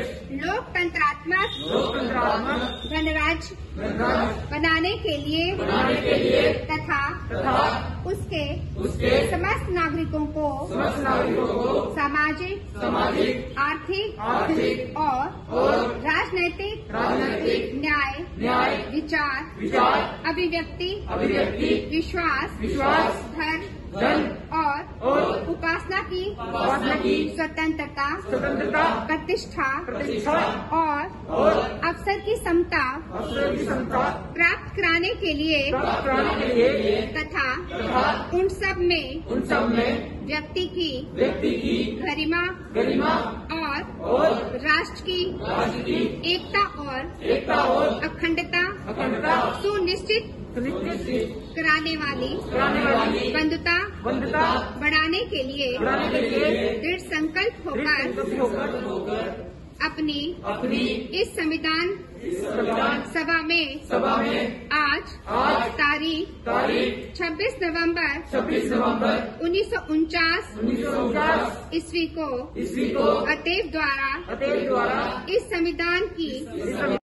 लोकतंत्रात्मक गणराज्य बनाने के लिए तथा उसके समस्त नागरिकों को सामाजिक, आर्थिक और राजनैतिक न्याय, विचार, अभिव्यक्ति, विश्वास, धर्म और उपासना की स्वतंत्रता, प्रतिष्ठा और अवसर की समता प्राप्त कराने के लिए तथा उन सब में व्यक्ति की गरिमा और राष्ट्र की एकता और अखंडता सुनिश्चित कराने वाली बंधुता बढ़ाने के लिए दृढ़ संकल्प होकर अपनी इस संविधान सभा में आज तारीख 26 नवंबर 1949 ईस्वी को अतएव द्वारा इस संविधान की